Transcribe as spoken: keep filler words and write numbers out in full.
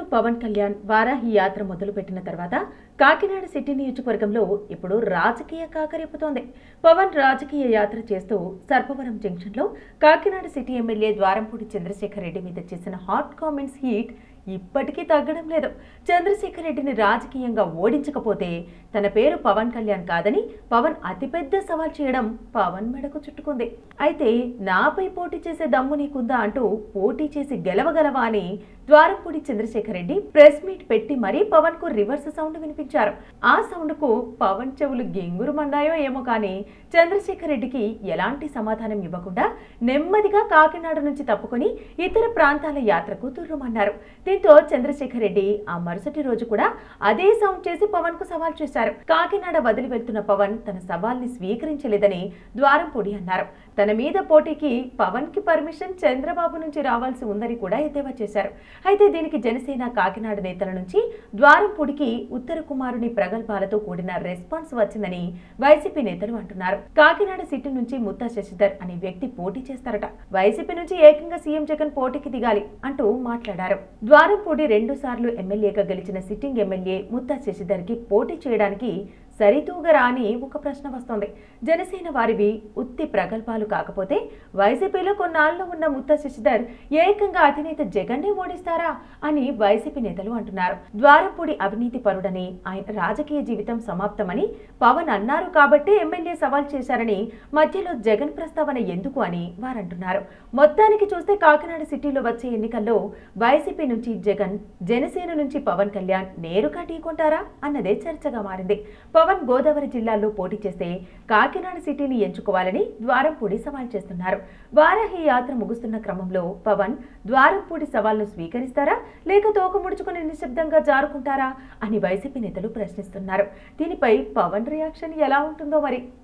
పవన్ కళ్యాణ్ వారాహి యాత్ర మొదలుపెట్టిన తర్వాత కాకినాడ సిటీ నియోజకవర్గంలో ఇప్పుడు రాజకీయ కాకరేపుతోంది. పవన్ రాజకీయ యాత్ర చేస్తూ సర్పవరం జంక్షన్లో కాకినాడ సిటీ ఎమ్మెల్యే ద్వారంపూడి చంద్రశేఖర్ రెడ్డి మీద చేసిన హాట్ కామెంట్స్ హీట్ ఇప్పటికీ తగ్గడం లేదు. చంద్రశేఖర్ రెడ్డిని రాజకీయంగా ఓడించకపోతే తన పేరు పవన్ కళ్యాణ్ కాదని పవన్ అతిపెద్ద సవాల్ చేయడం పవన్ మెడకు చుట్టుకుంది. అయితే నాపై పోటీ చేసే దమ్ము నీకుందా అంటూ పోటీ చేసి గెలవగలవా అని ద్వారంపూడి చంద్రశేఖర్ రెడ్డి ప్రెస్ మీట్ పెట్టి మరీ పవన్ కు రివర్స్ సౌండ్ వినిపించారు. ఆ సౌండ్ కు పవన్ చెవులు గింగురుమన్నాయో ఏమో కానీ చంద్రశేఖర్ రెడ్డికి ఎలాంటి సమాధానం ఇవ్వకుండా నెమ్మదిగా కాకినాడ నుంచి తప్పుకొని ఇతర ప్రాంతాల యాత్రకు తుర్రుమన్నారు. దీంతో చంద్రశేఖర్ రెడ్డి ఆ మరుసటి రోజు కూడా అదే సౌండ్ చేసి పవన్ కు సవాల్ చేశారు. కాకినాడ వదిలి వెళ్తున్న పవన్ తన సవాల్ని స్వీకరించలేదని ద్వారంపూడి అన్నారు. తన మీద పోటీకి పవన్ కి పర్మిషన్ చంద్రబాబు నుంచి రావాల్సి ఉందని కూడా ఎద్దేవా చేశారు. అయితే దీనికి జనసేన కాకినాడ నేతల నుంచి ద్వారంపూడికి ఉత్తర కుమారుని ప్రగల్భాలతో కూడిన రెస్పాన్స్ వచ్చిందని వైసీపీ నేతలు అంటున్నారు. కాకినాడ సిటీ నుంచి ముత్తా శశిధర్ అనే వ్యక్తి పోటీ చేస్తారట. వైసీపీ నుంచి ఏకంగా సీఎం జగన్ పోటీకి దిగాలి అంటూ మాట్లాడారు. ద్వారంపూడి రెండు సార్లు ఎమ్మెల్యేగా గెలిచిన సిట్టింగ్ ఎమ్మెల్యే ముత్తా శశిధర్ కి పోటీ చేయడానికి సరితూగరా అని ఒక ప్రశ్న వస్తోంది. జనసేన వారివి ఉత్తి ప్రగల్భాలు కాకపోతే వైసీపీలో కొన్నాళ్ళు ఉన్న ముత్తా శశిధర్ ఏకంగా అధినేత జగన్నే ఓడిస్తారా అని వైసీపీ నేతలు అంటున్నారు. ద్వారంపూడి అవినీతి పరుడని, ఆయన రాజకీయ జీవితం సమాప్తమని పవన్ అన్నారు కాబట్టి ఎమ్మెల్యే సవాల్ చేశారని మధ్యలో జగన్ ప్రస్తావన ఎందుకు అని వారంటున్నారు. మొత్తానికి చూస్తే కాకినాడ సిటీలో వచ్చే ఎన్నికల్లో వైసీపీ నుంచి జగన్, జనసేన నుంచి పవన్ కళ్యాణ్ నేరుగా ఢీకొంటారా అన్నదే చర్చగా మారింది. పవన్ గోదావరి జిల్లాలో పోటీ చేస్తే కాకినాడ సిటీని ఎంచుకోవాలని ద్వారంపూడి సవాల్ చేస్తున్నారు. వారాహి యాత్ర ముగుస్తున్న క్రమంలో పవన్ ద్వారంపూడి సవాల్ను స్వీకరిస్తారా లేక తోక ముడుచుకుని నిశ్శబ్దంగా జారుకుంటారా అని వైసీపీ నేతలు ప్రశ్నిస్తున్నారు. దీనిపై పవన్ రియాక్షన్ ఎలా ఉంటుందో మరి.